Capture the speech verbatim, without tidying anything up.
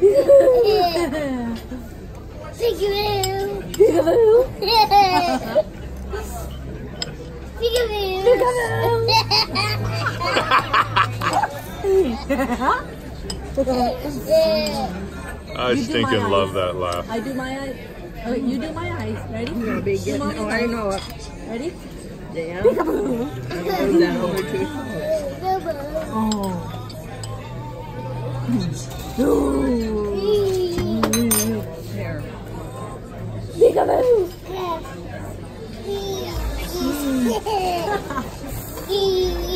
Peekaboo. Peekaboo. I stinking love that laugh. I do my eyes. Oh, you do my eyes. Ready? You're gonna be getting. Oh, I know it. Ready? Yeah. Peekaboo. Move that over too. Oh. Ooh. There. Peekaboo.